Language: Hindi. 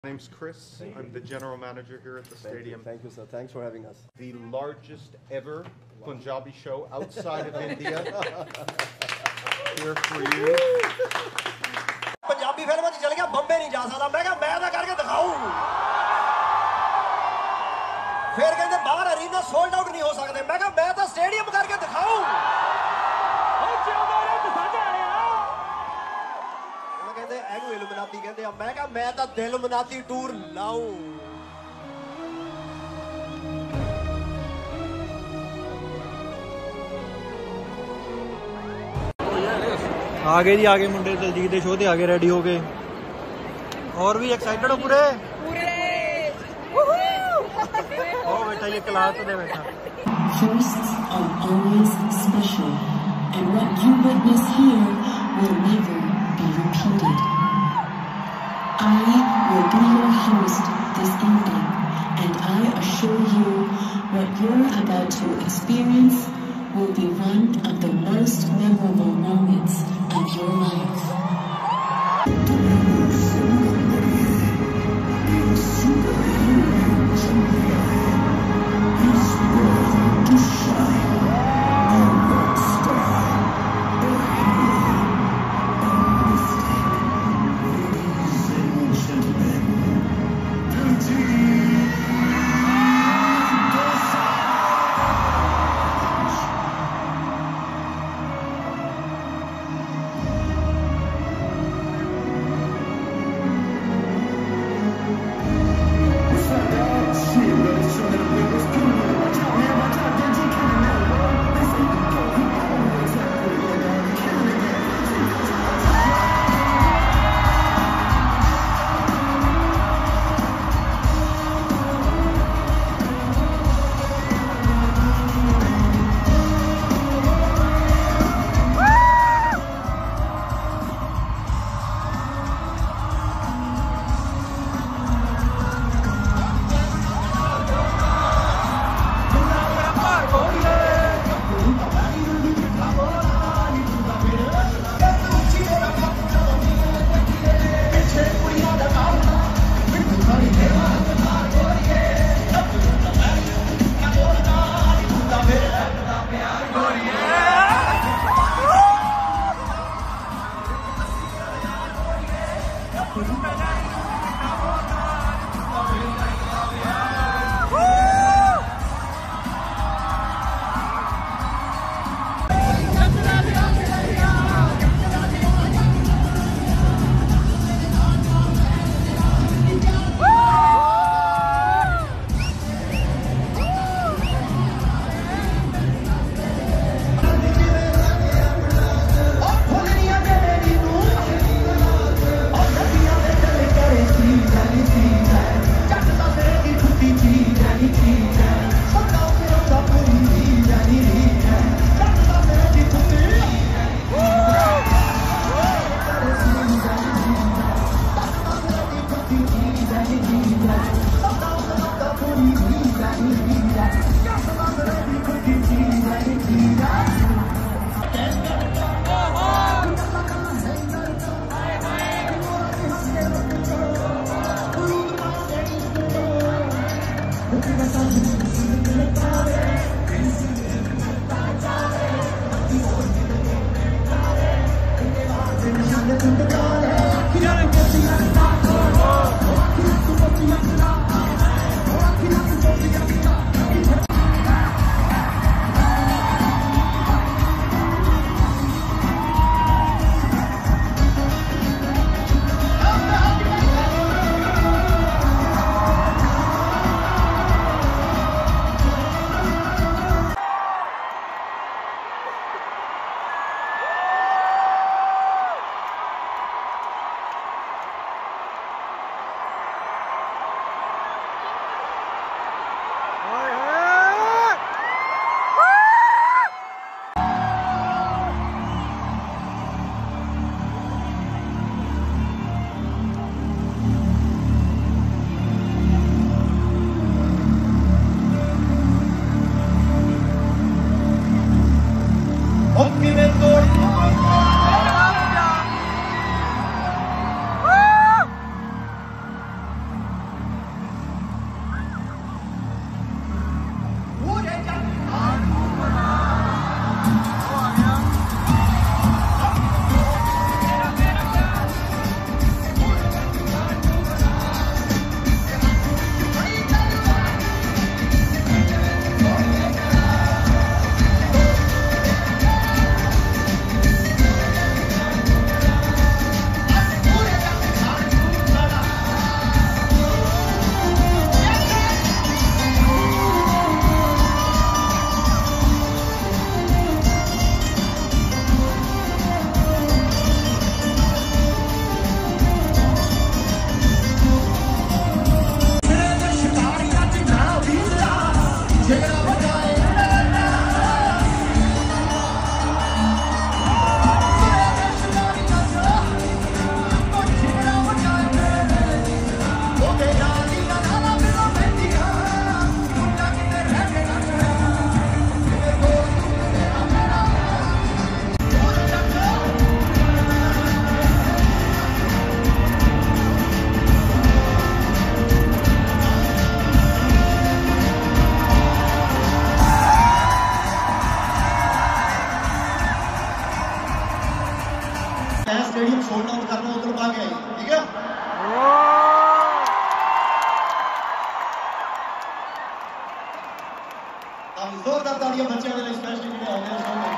My name's Chris. I'm the general manager here at the stadium. Thank you, sir. Thanks for having us. The largest ever Punjabi show outside of India. Here for you. Punjabi film च चल गया बम्बे नहीं जा सकता मैं कहा मैं तो करके दिखाऊं फिर कहते बाहर अरीना सोल्ड आउट नहीं हो सकते मैं कहा मैं तो स्टेडियम करके दिखाऊं कहते एनू इल्यूमिनाती कहते मैं कहा मैं तो दिल मनाती टूर लाऊं आगे जी आगे मुंडे दलजीत के शो ते आगे रेडी हो गए और भी एक्साइटेड हो पूरे ओ बेटा ये क्लास दे बेटा Firsts are always special and what you witness here will never be repeated. I will be your host this evening and I assure you what you're about to experience will be one of the most memorable moments of your life. ਜ਼ੋਰਦਾਰ ਤਾੜੀਆਂ ਬੱਚਿਆਂ ਦੇ ਲਈ ਸਪੈਸ਼ਲੀ ਜਿਹੜੇ ਆਉਂਦੇ ਨੇ